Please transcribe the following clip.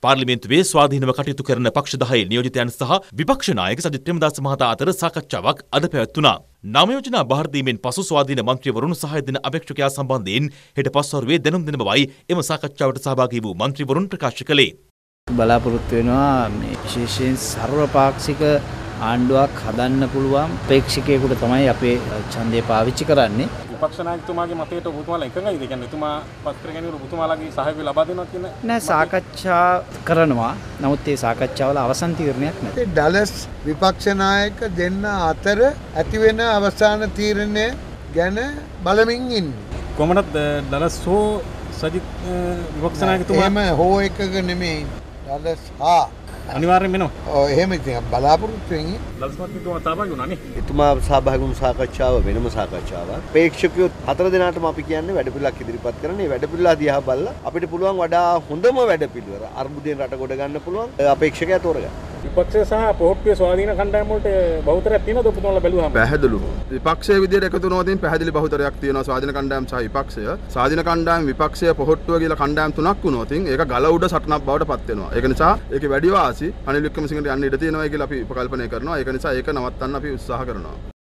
පාර්ලිමේන්තුවේ ස්වාධීනව කටයුතු කරන පක්ෂ 10 නියෝජිතයන් සහ විපක්ෂ නායක සජිත් ප්‍රේමදාස මහතා අතර සාකච්ඡාවක් අද පැවැත්වුණා. නාම යෝජනා බහර දීමෙන් පසු ස්වාධීන මන්ත්‍රීවරුන් සහාය දෙන අපේක්ෂකයා සම්බන්ධයෙන් හෙට පස්වරුවේ දැනුම් දෙන බවයි එම සාකච්ඡාවට සහභාගී වූ මන්ත්‍රීවරුන් ප්‍රකාශ කළේ. බලාපොරොත්තු වෙනවා මේ විශේෂයෙන් සර්වපාක්ෂික ආණ්ඩුවක් හදන්න පුළුවන් අපේක්ෂකයෙකුට තමයි අපේ ඡන්දය පාවිච්චි කරන්නේ. විපක්ෂ නායකතුමාගේ මතයට ඔබතුමාලා එකඟයිද? කියන්නේ එතුමා පත්‍ර ගැනීම ඔබතුමාලාගේ සහයෝගය ලබා දෙනවා කියන නෑ සාකච්ඡා කරනවා. නමුත් ඒ සාකච්ඡාවල අවසන් තීරණයක් නැහැ. ඩලස් විපක්ෂ නායක දෙන්න අතර ඇති වෙන අවසාන තීරණය ගැන බලමින් ඉන්නේ. කොහොමද ඩලස් හෝ සජිත් විපක්ෂ නායකතුමා එහෙම හෝ එකක නෙමෙයි. ඩලස් හා අනිවාර්යෙන් වෙනවා. ඔව් එහෙම ඉතින් බලාපොරොත්තු වෙන්නේ. ඩලස් මන්ත්‍රීතුමා සහභාගී වුණානේ. එතුමා සහභාගී වුණු සාකච්ඡාව වෙනම සාකච්ඡාවක්. අපේක්ෂකයෝ 4 දෙනාටම අපි කියන්නේ වැඩපිළිවෙලක් ඉදිරිපත් කරන්න. මේ වැඩපිළිවෙල දිහා බලලා අපිට පුළුවන් වඩා හොඳම වැඩපිළිවෙල අර්බුදයෙන් රට ගොඩ ගන්න පුළුවන් අපේක්ෂකයා තෝරගන්න. විපක්ෂය සහ පොහොට්ටුවේ ස්වාධීන කණ්ඩායම් වලට බහුතරයක් තියෙනවද ඔබතුමාලා බැලුවාම? පැහැදිලි. විපක්ෂයේ විදියට එකතු වෙනවා තියෙන පැහැදිලි බහුතරයක් තියෙනවා ස්වාධීන කණ්ඩායම් සහ විපක්ෂය. ස්වාධීන කණ්ඩායම් විපක්ෂය පොහොට්ටුව කියලා කණ්ඩායම් තුනක් වුණොත් ඒක ගල උඩ සටනක් බවට පත් වෙනවා. ඒක නිසා ඒකේ වැඩි වාසි අනිල් වික්‍රමසිංහට යන්න ඉඩ තියෙනවා කියලා අපි උපකල්පනය කරනවා. ඒක නිසා ඒක නවත්තන්න අපි උත්සාහ කරනවා.